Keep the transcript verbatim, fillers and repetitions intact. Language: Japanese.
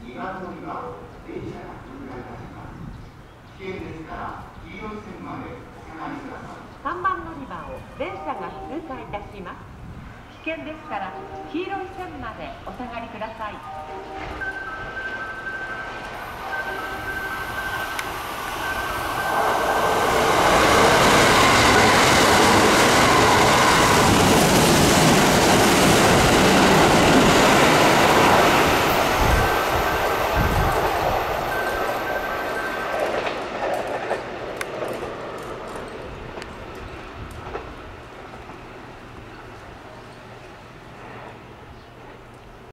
にばん乗り場を電車が通過いたします。危険ですから黄色い線までお下がりください。 さんばん乗り場を電車が通過いたします。危険ですから黄色い線までお下がりください。